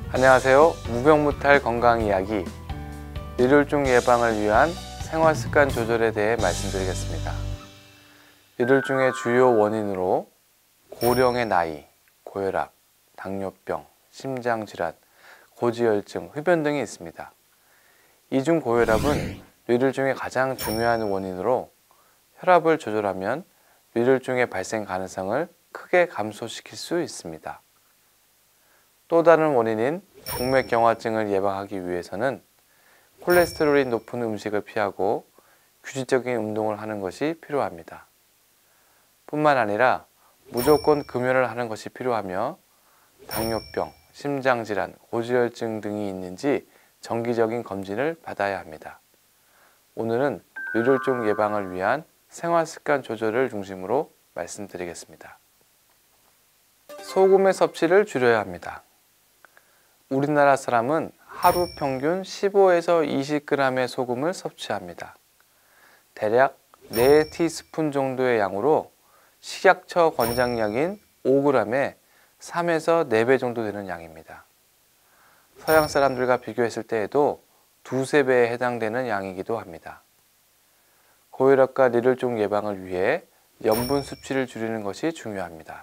안녕하세요. 무병무탈 건강이야기, 뇌졸중 예방을 위한 생활습관 조절에 대해 말씀드리겠습니다. 뇌졸중의 주요 원인으로 고령의 나이, 고혈압, 당뇨병, 심장질환, 고지혈증, 흡연 등이 있습니다. 이 중 고혈압은 뇌졸중의 가장 중요한 원인으로 혈압을 조절하면 뇌졸중의 발생 가능성을 크게 감소시킬 수 있습니다. 또 다른 원인인 동맥경화증을 예방하기 위해서는 콜레스테롤이 높은 음식을 피하고 규칙적인 운동을 하는 것이 필요합니다. 뿐만 아니라 무조건 금연을 하는 것이 필요하며 당뇨병, 심장질환, 고지혈증 등이 있는지 정기적인 검진을 받아야 합니다. 오늘은 뇌졸중 예방을 위한 생활습관 조절을 중심으로 말씀드리겠습니다. 소금의 섭취를 줄여야 합니다. 우리나라 사람은 하루 평균 15에서 20g의 소금을 섭취합니다. 대략 4티스푼 정도의 양으로 식약처 권장량인 5g에 3에서 4배 정도 되는 양입니다. 서양 사람들과 비교했을 때에도 두세 배에 해당되는 양이기도 합니다. 고혈압과 뇌졸중 예방을 위해 염분 섭취를 줄이는 것이 중요합니다.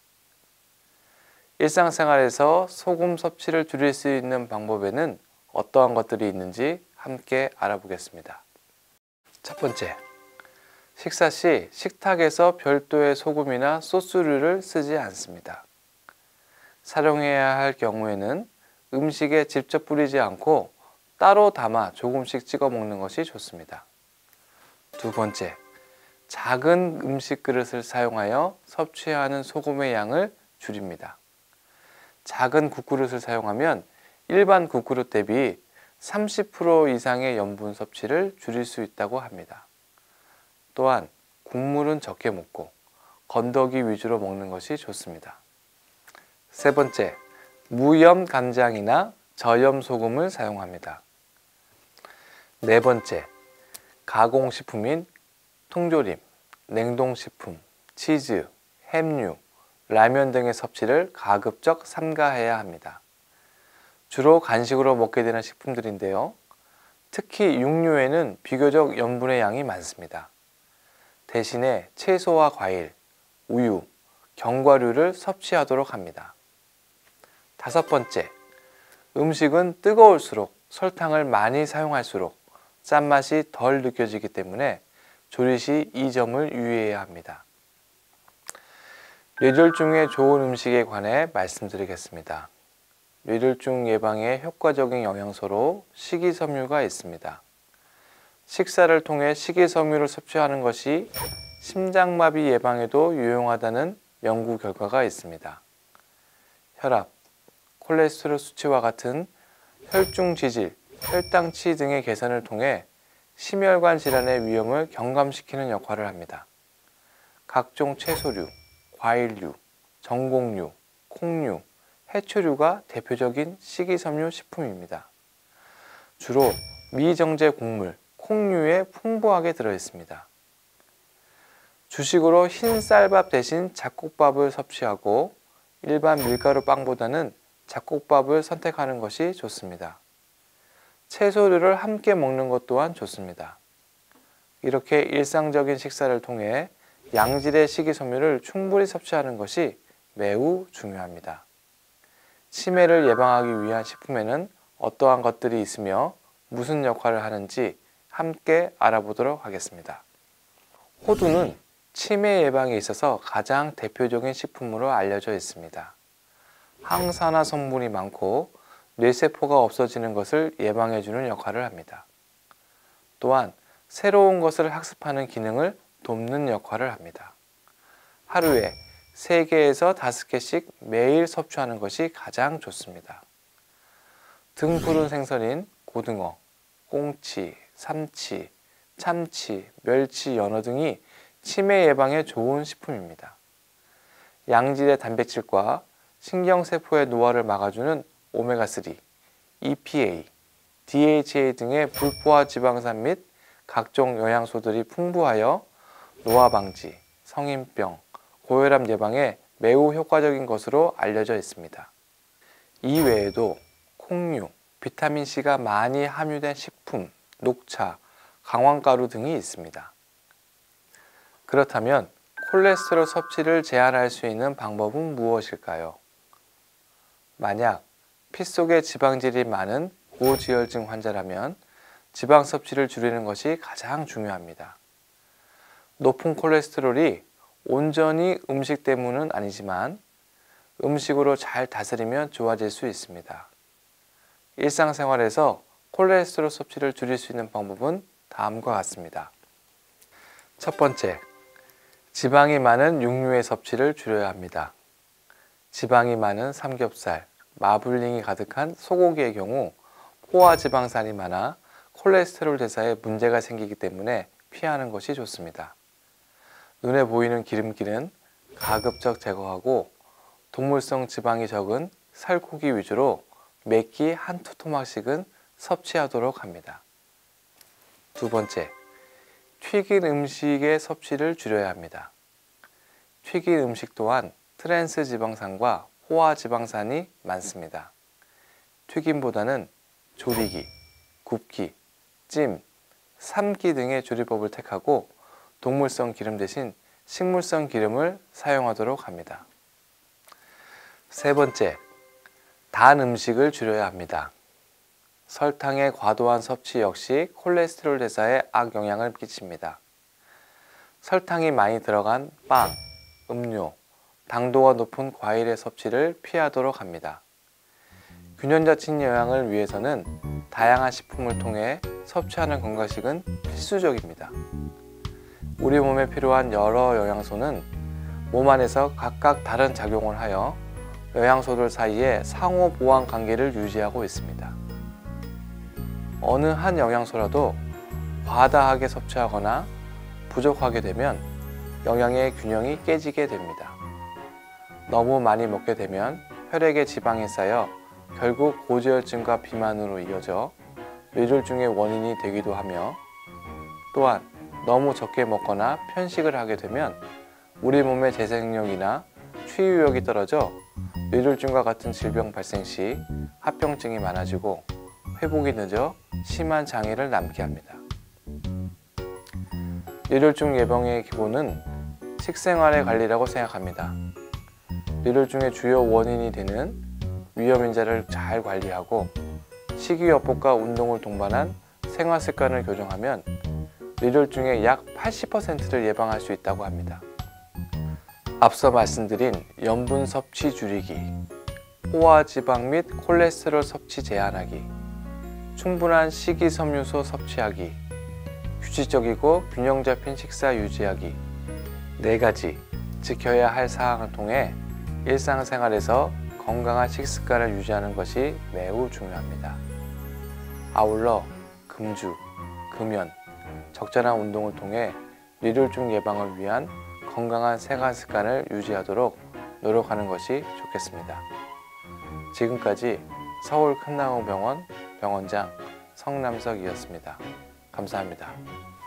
일상생활에서 소금 섭취를 줄일 수 있는 방법에는 어떠한 것들이 있는지 함께 알아보겠습니다. 첫 번째, 식사 시 식탁에서 별도의 소금이나 소스류를 쓰지 않습니다. 사용해야 할 경우에는 음식에 직접 뿌리지 않고 따로 담아 조금씩 찍어 먹는 것이 좋습니다. 두 번째, 작은 음식 그릇을 사용하여 섭취하는 소금의 양을 줄입니다. 작은 국그릇을 사용하면 일반 국그릇 대비 30% 이상의 염분 섭취를 줄일 수 있다고 합니다. 또한 국물은 적게 먹고 건더기 위주로 먹는 것이 좋습니다. 세 번째, 무염 간장이나 저염 소금을 사용합니다. 네 번째, 가공식품인 통조림, 냉동식품, 치즈, 햄류, 라면 등의 섭취를 가급적 삼가해야 합니다. 주로 간식으로 먹게 되는 식품들인데요. 특히 육류에는 비교적 염분의 양이 많습니다. 대신에 채소와 과일, 우유, 견과류를 섭취하도록 합니다. 다섯 번째, 음식은 뜨거울수록 설탕을 많이 사용할수록 짠맛이 덜 느껴지기 때문에 조리 시 이 점을 유의해야 합니다. 뇌졸중에 좋은 음식에 관해 말씀드리겠습니다. 뇌졸중 예방에 효과적인 영양소로 식이섬유가 있습니다. 식사를 통해 식이섬유를 섭취하는 것이 심장마비 예방에도 유용하다는 연구 결과가 있습니다. 혈압, 콜레스테롤 수치와 같은 혈중 지질, 혈당치 등의 개선을 통해 심혈관 질환의 위험을 경감시키는 역할을 합니다. 각종 채소류, 과일류, 전곡류, 콩류, 해초류가 대표적인 식이섬유 식품입니다. 주로 미정제 곡물, 콩류에 풍부하게 들어있습니다. 주식으로 흰 쌀밥 대신 잡곡밥을 섭취하고 일반 밀가루 빵보다는 잡곡밥을 선택하는 것이 좋습니다. 채소류를 함께 먹는 것 또한 좋습니다. 이렇게 일상적인 식사를 통해 양질의 식이섬유를 충분히 섭취하는 것이 매우 중요합니다. 치매를 예방하기 위한 식품에는 어떠한 것들이 있으며 무슨 역할을 하는지 함께 알아보도록 하겠습니다. 호두는 치매 예방에 있어서 가장 대표적인 식품으로 알려져 있습니다. 항산화 성분이 많고 뇌세포가 없어지는 것을 예방해주는 역할을 합니다. 또한 새로운 것을 학습하는 기능을 돕는 역할을 합니다. 하루에 3개에서 5개씩 매일 섭취하는 것이 가장 좋습니다. 등푸른 생선인 고등어, 꽁치, 삼치, 참치, 멸치, 연어 등이 치매 예방에 좋은 식품입니다. 양질의 단백질과 신경세포의 노화를 막아주는 오메가3, EPA, DHA 등의 불포화 지방산 및 각종 영양소들이 풍부하여 노화 방지, 성인병, 고혈압 예방에 매우 효과적인 것으로 알려져 있습니다. 이 외에도 석류, 비타민C가 많이 함유된 식품, 녹차, 강황가루 등이 있습니다. 그렇다면 콜레스테롤 섭취를 제한할 수 있는 방법은 무엇일까요? 만약 피 속에 지방질이 많은 고지혈증 환자라면 지방 섭취를 줄이는 것이 가장 중요합니다. 높은 콜레스테롤이 온전히 음식 때문은 아니지만 음식으로 잘 다스리면 좋아질 수 있습니다. 일상생활에서 콜레스테롤 섭취를 줄일 수 있는 방법은 다음과 같습니다. 첫 번째, 지방이 많은 육류의 섭취를 줄여야 합니다. 지방이 많은 삼겹살, 마블링이 가득한 소고기의 경우 포화지방산이 많아 콜레스테롤 대사에 문제가 생기기 때문에 피하는 것이 좋습니다. 눈에 보이는 기름기는 가급적 제거하고 동물성 지방이 적은 살코기 위주로 매 끼 한두 토막씩은 섭취하도록 합니다. 두 번째, 튀긴 음식의 섭취를 줄여야 합니다. 튀긴 음식 또한 트랜스 지방산과 포화 지방산이 많습니다. 튀김보다는 조리기, 굽기, 찜, 삶기 등의 조리법을 택하고 동물성 기름 대신 식물성 기름을 사용하도록 합니다. 세 번째, 단 음식을 줄여야 합니다. 설탕의 과도한 섭취 역시 콜레스테롤 대사에 악영향을 끼칩니다. 설탕이 많이 들어간 빵, 음료, 당도가 높은 과일의 섭취를 피하도록 합니다. 균형잡힌 영양을 위해서는 다양한 식품을 통해 섭취하는 건강식은 필수적입니다. 우리 몸에 필요한 여러 영양소는 몸 안에서 각각 다른 작용을 하여 영양소들 사이에 상호 보완 관계를 유지하고 있습니다. 어느 한 영양소라도 과다하게 섭취하거나 부족하게 되면 영양의 균형이 깨지게 됩니다. 너무 많이 먹게 되면 혈액에 지방이 쌓여 결국 고지혈증과 비만으로 이어져 뇌졸중의 원인이 되기도 하며, 또한 너무 적게 먹거나 편식을 하게 되면 우리 몸의 재생력이나 치유력이 떨어져 뇌졸중과 같은 질병 발생 시 합병증이 많아지고 회복이 늦어 심한 장애를 남게 합니다. 뇌졸중 예방의 기본은 식생활의 관리라고 생각합니다. 뇌졸중의 주요 원인이 되는 위험인자를 잘 관리하고 식이요법과 운동을 동반한 생활 습관을 교정하면 뇌졸중의 약 80%를 예방할 수 있다고 합니다. 앞서 말씀드린 염분 섭취 줄이기, 포화지방 및 콜레스테롤 섭취 제한하기, 충분한 식이섬유소 섭취하기, 규칙적이고 균형 잡힌 식사 유지하기, 4가지 지켜야 할 사항을 통해 일상생활에서 건강한 식습관을 유지하는 것이 매우 중요합니다. 아울러 금주, 금연, 적절한 운동을 통해 뇌졸중 예방을 위한 건강한 생활 습관을 유지하도록 노력하는 것이 좋겠습니다. 지금까지 서울 큰나무병원 병원장 성남석이었습니다. 감사합니다.